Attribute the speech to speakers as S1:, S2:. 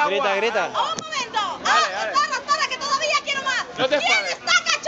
S1: agua.
S2: Grita, grita.
S3: Un momento.
S1: Dale, dale.
S3: Para, que todavía quiero más.
S1: No te
S3: ¿Quién
S1: enfades.
S3: está cachorro?